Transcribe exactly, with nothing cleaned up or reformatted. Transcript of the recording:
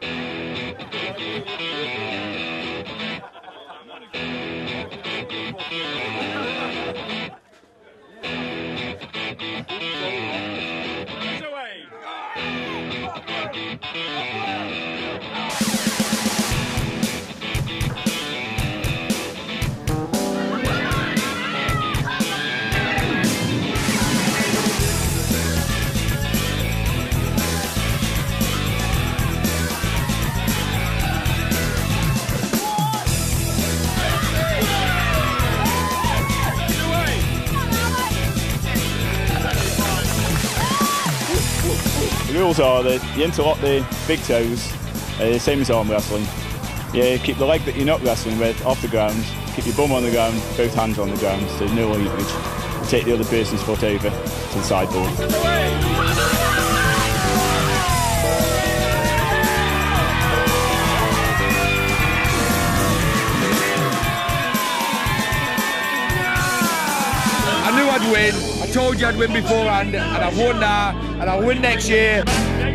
The rules are that you interlock the big toes, uh, same as arm wrestling. You keep the leg that you're not wrestling with off the ground, keep your bum on the ground, both hands on the ground, so no leakage. You take the other person's foot over to the sideboard. I knew I'd win. I told you I'd win beforehand, and I've won now, and I'll win next year.